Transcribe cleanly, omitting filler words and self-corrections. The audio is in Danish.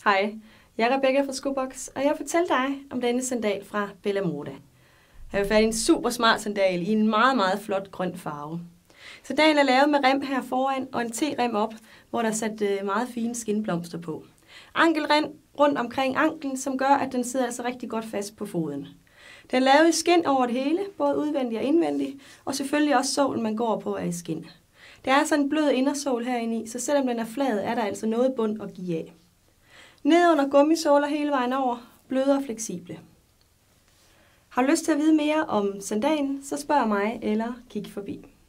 Hej, jeg er Rebecca fra Skobox, og jeg fortæller dig om denne sandal fra Bella Moda. Jeg har fat i en super smart sandal i en meget, meget flot grøn farve. Sandalen er lavet med rem her foran og en T-rem op, hvor der er sat meget fine skinblomster på. Ankelrem rundt omkring anklen, som gør, at den sidder altså rigtig godt fast på foden. Den er lavet i skind over det hele, både udvendigt og indvendigt, og selvfølgelig også sålen, man går på, er i skind. Der er sådan en blød indersål herinde i, så selvom den er flad, er der altså noget bund at give af. Ned under gummisåler hele vejen over, bløde og fleksible. Har du lyst til at vide mere om sandalen, så spørg mig eller kig forbi.